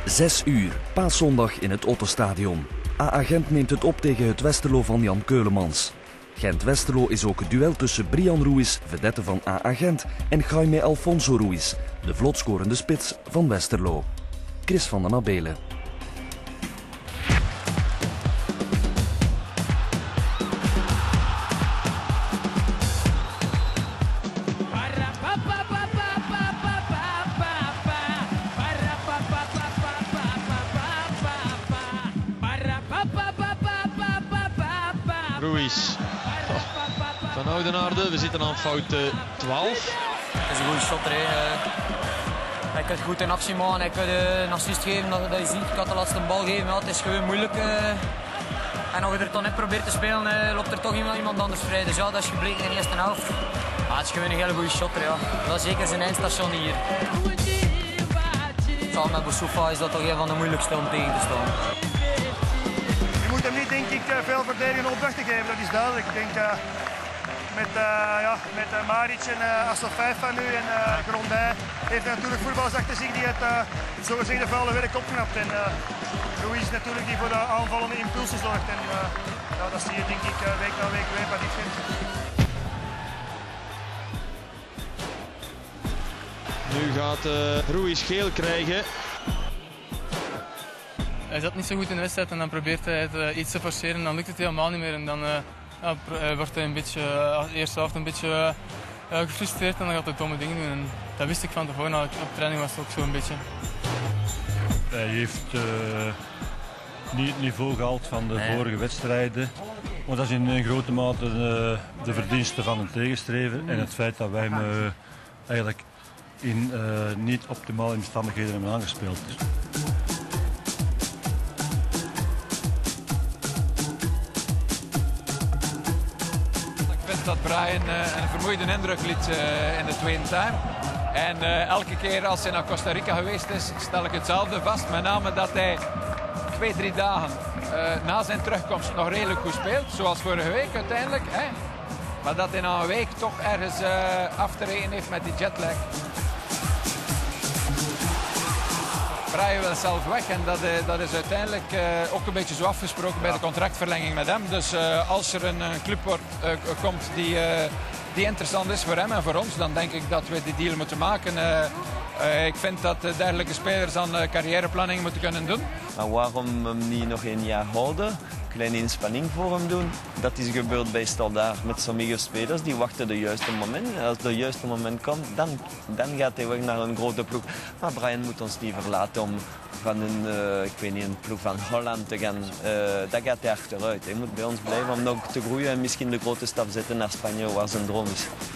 6 uur, paaszondag in het Ottenstadion. AA Gent neemt het op tegen het Westerlo van Jan Keulemans. Gent-Westerlo is ook het duel tussen Brian Ruiz, vedette van AA Gent, en Jaime Alfonso Ruiz, de vlotscorende spits van Westerlo. Chris van den Abelen. Ruiz van Oudenaarde, we zitten aan fout 12. Het is een goede shotter. Hij kan goed in actie maken, hij kan een assist geven, dat je ziet. Ik had de laatste bal geven, maar het is gewoon moeilijk. En als je er dan net probeert te spelen, loopt er toch iemand anders vrij. Dus ja, dat is gebleken in de eerste helft. Maar het is gewoon een hele goede shotter. Ja. Dat is zeker zijn eindstation hier. Samen met Boussoufa is dat toch een van de moeilijkste om tegen te staan. Je moet hem niet, denk ik, veel verdedigende opdrachten geven, dat is duidelijk. Ik denk met Maric en Astel Feifa nu en Grondij heeft hij natuurlijk voetballers achter zich die het zogezegd vuile werk opknapt. En Ruiz natuurlijk die voor de aanvallende impulsen zorgt. En dat zie je denk ik week na week weer bij dit vindt. Nu gaat Ruiz geel krijgen. Hij zat niet zo goed in de wedstrijd en dan probeert hij het iets te forceren en dan lukt het helemaal niet meer. En dan wordt hij de eerste helft een beetje gefrustreerd en dan gaat hij domme dingen doen. En dat wist ik van tevoren, op training was het ook zo een beetje. Hij heeft niet het niveau gehaald van de vorige wedstrijden. Maar dat is in grote mate de verdienste van een tegenstrever en het feit dat wij hem eigenlijk in niet optimale omstandigheden hebben aangespeeld. Dat Brian een vermoeide indruk liet in de tweede time. En elke keer als hij naar Costa Rica geweest is, stel ik hetzelfde vast. Met name dat hij 2-3 dagen na zijn terugkomst nog redelijk goed speelt. Zoals vorige week uiteindelijk. Hè. Maar dat hij na een week toch ergens af te rekenen heeft met die jetlag. Brian wil zelf weg en dat is uiteindelijk ook een beetje zo afgesproken bij de contractverlenging met hem. Dus als er een club komt die interessant is voor hem en voor ons, dan denk ik dat we die deal moeten maken. Ik vind dat dergelijke spelers dan carrièreplanning moeten kunnen doen. Maar waarom hem niet nog een jaar houden? Kleine inspanning voor hem doen. Dat is gebeurd bij Standaard met sommige spelers die wachten het juiste moment. En als het juiste moment komt, dan gaat hij weg naar een grote ploeg. Maar Brian moet ons niet verlaten om van een ploeg van Holland te gaan. Daar gaat hij achteruit. Hij moet bij ons blijven om nog te groeien en misschien de grote stap zetten naar Spanje waar zijn droom is.